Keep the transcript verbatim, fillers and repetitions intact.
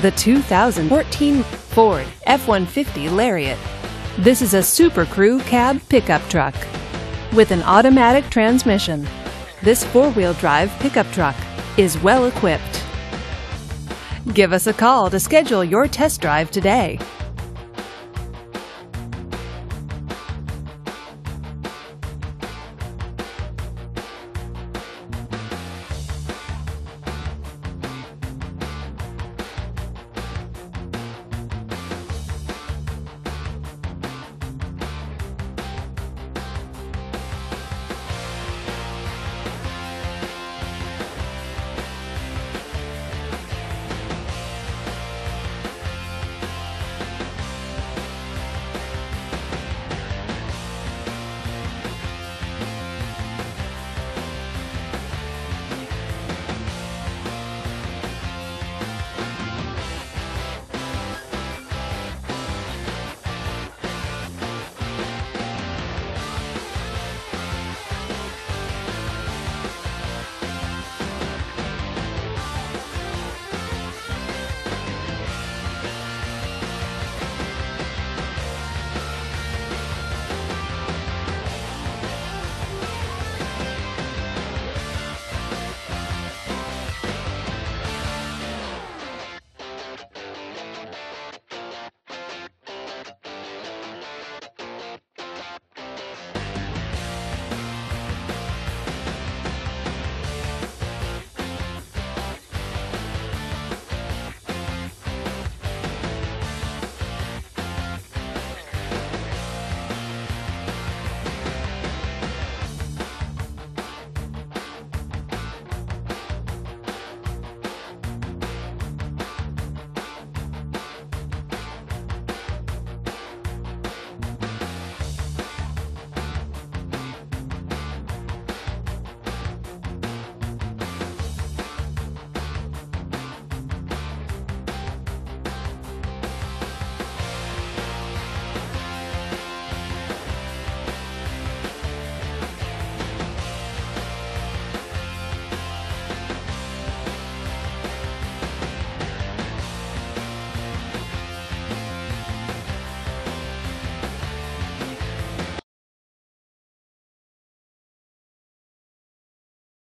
the two thousand fourteen Ford F one fifty LARIAT. This is a Super Crew cab pickup truck with an automatic transmission. This four-wheel drive pickup truck is well equipped. Give us a call to schedule your test drive today.